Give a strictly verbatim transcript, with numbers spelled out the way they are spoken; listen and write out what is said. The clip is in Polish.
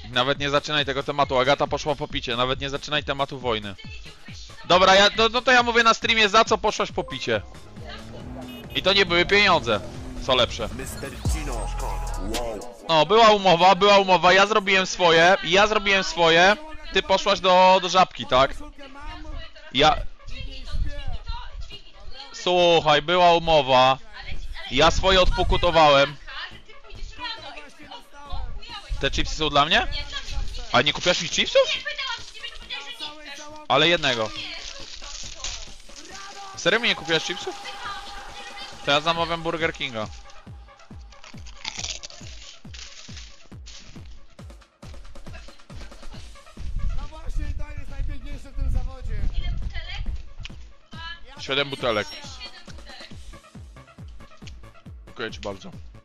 Nawet nie zaczynaj tego tematu. Agata poszła po picie. Nawet nie zaczynaj tematu wojny. Dobra, ja, no, no to ja mówię na streamie, za co poszłaś po picie. I to nie były pieniądze. Co lepsze. No, była umowa, była umowa. Ja zrobiłem swoje. Ja zrobiłem swoje. Ty poszłaś do, do żabki, tak? Ja... Słuchaj, była umowa. Ja swoje odpokutowałem. Te chipsy są dla mnie? A nie kupiłaś mi chipsów? Ale jednego. Serio mi nie kupiłaś chipsów? To ja zamawiam Burger Kinga. No właśnie, to jest najpiękniejsze w tym zawodzie. Ile butelek? Siedem butelek. Dziękuję ci bardzo.